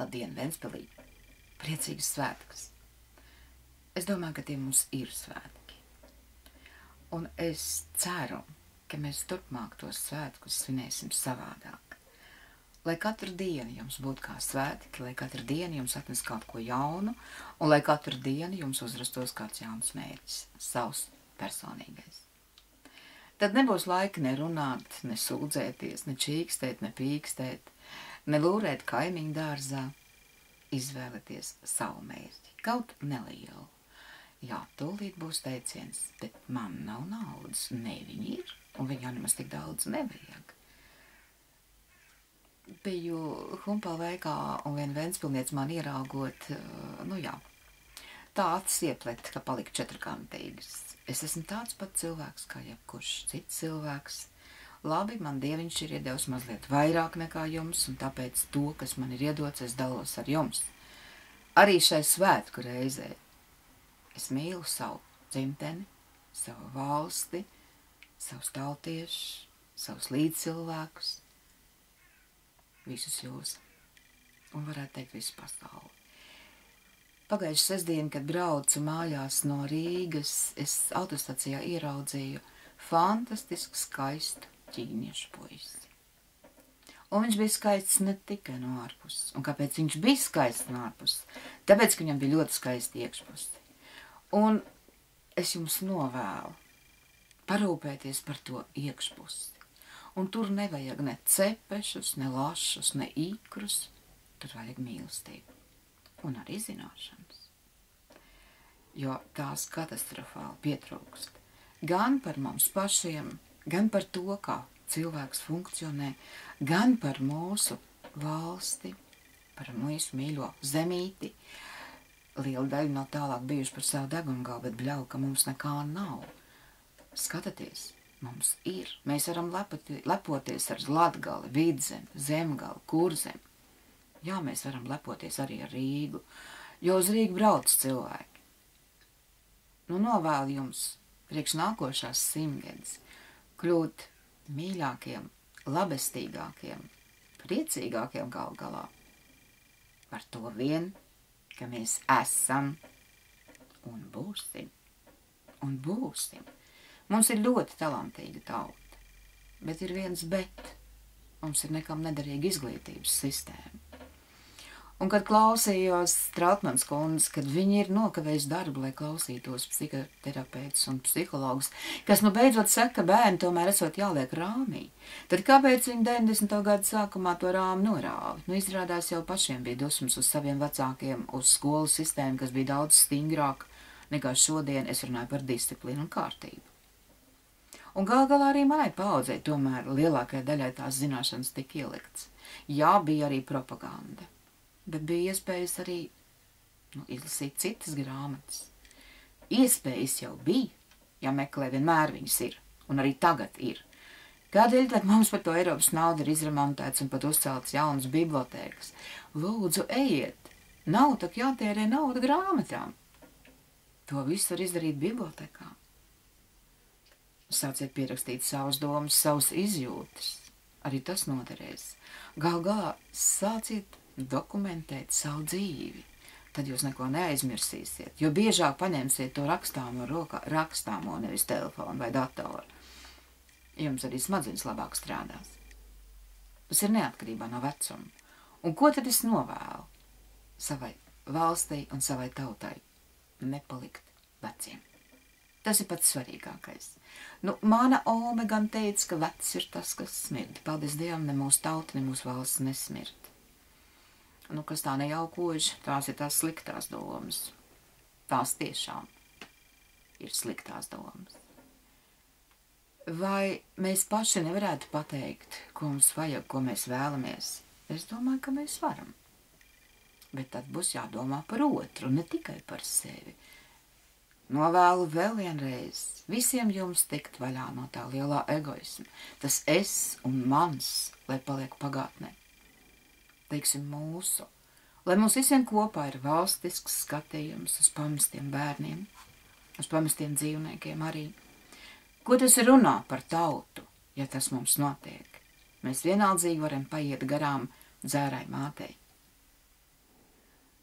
Labdien, Ventspilī! Priecīgas svētkus! Es domāju, ka tie mums ir svētki. Un es ceru, ka mēs turpmāk tos svētkus svinēsim savādāk. Lai katru dienu jums būtu kā svētki, lai katru dienu jums atnes kaut ko jaunu, un lai katru dienu jums uzrastos kāds jauns mērķis, savs personīgais. Tad nebūs laika ne runāt, ne sūdzēties, ne čīkstēt, ne pīkstēt, ne lūrēt kaimiņu dārzā. Izvēlieties savu mērķi, kaut nelielu. Jā, tūlīt būs teiciens, bet man nav naudas. Ne, viņi ir, un viņā nemaz tik daudz nevajag. Biju Humpala veikalā, un viena ventspilniece man ieraugot, tā acis ieplet, ka palika četrkantīgas. Es esmu tāds pat cilvēks, kā jebkurš cits cilvēks. Labi, man Dieviņš ir iedevis mazliet vairāk nekā jums, un tāpēc to, kas man ir iedots, es dalos ar jums. Arī šai svētku reizē es mīlu savu dzimteni, savu valsti, savus tautiešus, savus līdzcilvēkus, visus jūs, un varētu teikt visu pasauli. Pagājuši sestdien, kad braucu mājās no Rīgas, es autostacijā ieraudzīju fantastisku skaistu ķīniešu puisi. Un viņš bija skaists ne tikai no ārpuses. Un kāpēc viņš bija skaists no ārpuses? Tāpēc, ka viņam bija ļoti skaisti iekšpusi. Un es jums novēlu parūpēties par to iekšpusi. Un tur nevajag ne cepešus, ne lašus, ne ikrus. Tur vajag mīlestību. Un arī zināšanas. Jo tās katastrofāli pietrūkst. Gan par mums pašiem, gan par to, kā cilvēks funkcionē, gan par mūsu valsti, par mūsu mīļo zemīti. Liela daļa no tālāk bijuši par savu degungalu, bet bļauj, ka mums nekā nav. Skatieties, mums ir. Mēs varam lepoties ar Latgali, Vidzemi, Zemgali, Kurzemi. Jā, mēs varam lepoties arī ar Rīgu, jo uz Rīgu brauc cilvēki. Novēlu jums priekš nākošās simtgadus kļūt mīļākiem, labestīgākiem, priecīgākiem gal galā. Par to vien, ka mēs esam un būsim. Un būsim. Mums ir ļoti talantīga tauta, bet ir viens bet. Mums ir nekam nederīga izglītības sistēma. Un, kad klausījos Trautmanas kundzes, kad viņi ir nokavējuši darbu, lai klausītos psihoterapeitus un psihologus, kas beidzot saka, ka bērni tomēr esot jāliek rāmī, tad kāpēc viņi 90. gadu sākumā to rāmi norāva? Izrādās jau pašiem bija dusmas uz saviem vecākiem, uz skolu sistēmu, kas bija daudz stingrāk nekā šodien. Es runāju par disciplīnu un kārtību. Un gal galā arī manai paaudzei tomēr lielākajai daļai tās zināšanas tika ielikts. Jā, bija arī propaganda. Bet bija iespējas arī izlasīt citas grāmatas. Iespējas jau bija, ja meklē, vienmēr viņas ir, un arī tagad ir. Kādēļ tad mums par to Eiropas naudu ir izremontēts un pat uzceltas jaunas bibliotēkas? Lūdzu, ejiet! Nav tak jātērē nauda grāmatām. To visu var izdarīt bibliotekā. Sāciet pierakstīt savas domas, savas izjūtas. Arī tas noderēs. Gal galā sāciet dokumentēt savu dzīvi, tad jūs neko neaizmirsīsiet, jo biežāk paņemsiet to rakstāmo, nevis telefonu vai datoru. Jums arī smadzenes labāk strādās. Tas ir neatkarībā no vecuma. Un ko tad es novēlu savai valstī un savai tautai? Nepalikt veciem. Tas ir pats svarīgākais. Mana ome gan teica, ka vecs ir tas, kas smird. Paldies Dievam, ne mūsu tauta, ne mūsu valsts nesmird. Kas tā nejaukoži, tās ir tās sliktās domas. Tās tiešām ir sliktās domas. Vai mēs paši nevarētu pateikt, ko mums vajag, ko mēs vēlamies? Es domāju, ka mēs varam. Bet tad būs jādomā par otru, ne tikai par sevi. Novēlu vēl vienreiz visiem jums tikt vaļā no tā lielā egoisma. Tas es un mans, lai paliek pagātnē. Teiksim mūsu, lai mums visiem kopā ir valstisks skatījums uz pamestiem bērniem, uz pamestiem dzīvniekiem arī. Ko tas runā par tautu, ja tas mums notiek? Mēs vienaldzīgi varam paiet garām dzērai mātei.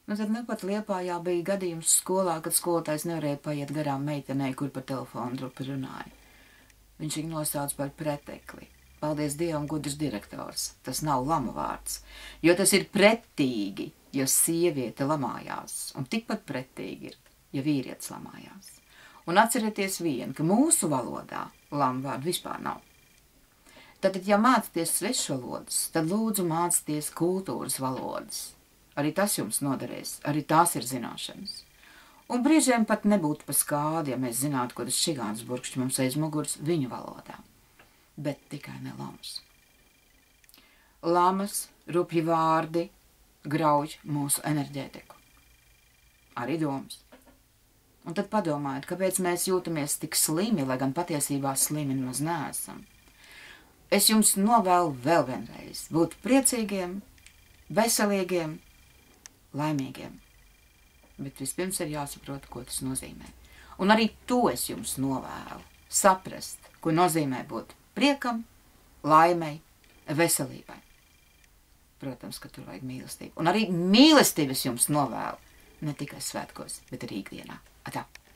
Nu, tad pat Liepājā bija gadījums skolā, kad skolotājs nevarēja paiet garām meitenei, kur pa telefonu drupi runāja. Viņš viņu nosauc par pretekli. Paldies Dievam, gudrs direktors. Tas nav lama vārds, jo tas ir pretīgi, ja sieviete lamājās, un tikpat pretīgi ir, ja vīrietis lamājās. Un atcerieties vienu, ka mūsu valodā lama vārdu vispār nav. Tātad, ja mācāties svešvalodas, tad lūdzu mācieties kultūras valodas. Arī tas jums noderēs, arī tās ir zināšanas. Un brīžiem pat nebūtu pa skādi, ja mēs zinātu, ko tas čigāns burkšķi mums aiz muguras viņu valodā. Bet tikai ne lamas. Lamas, rupji vārdi grauj mūsu enerģētiku. Arī domas. Un tad padomājiet, kāpēc mēs jūtamies tik slimi, lai gan patiesībā slimi nemaz neesam. Es jums novēlu vēl vienreiz būt priecīgiem, veselīgiem, laimīgiem. Bet vispirms ir jāsaprot, ko tas nozīmē. Un arī to es jums novēlu. Saprast, ko nozīmē būt priekam, laimei, veselībai. Protams, ka tur vajag mīlestību. Un arī mīlestības jums novēlu. Ne tikai svētkos, bet arī ikdienā. Atā!